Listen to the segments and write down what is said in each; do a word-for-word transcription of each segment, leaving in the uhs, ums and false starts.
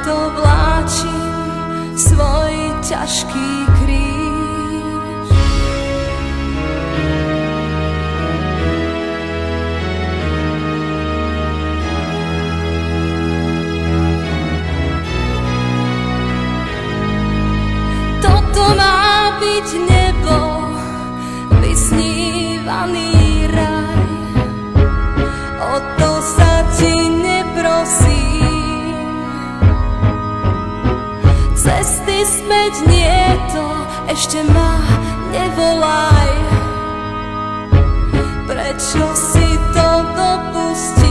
preto vláčim svoj ťažký kríž. Toto má byť nebo, vysnívaný raj. O to sa ti neprosím, cesty späť nie to, ešte ma nevolaj. Prečo si to dopustil?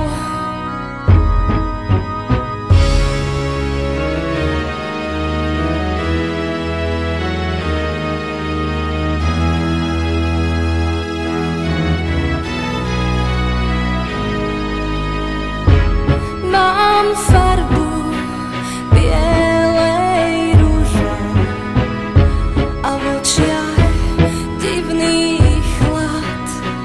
Mám farbu bielej rúže a v očiach divný chlad.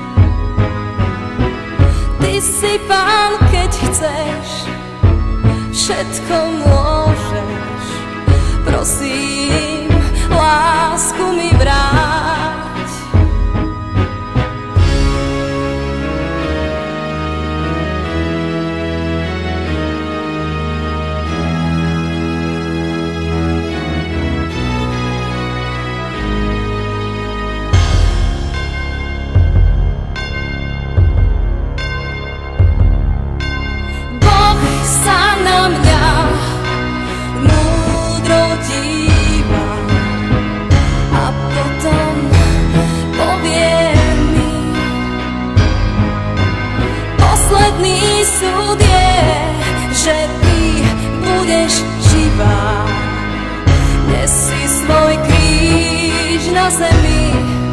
Ty si pán, keď chceš, všetko môžeš. Prosím, lásku mi vráť. Sa na mňa múdro díva a potom povie mi: posledný súd je, že ty budeš živá. Nesi svoj kríž na zemi.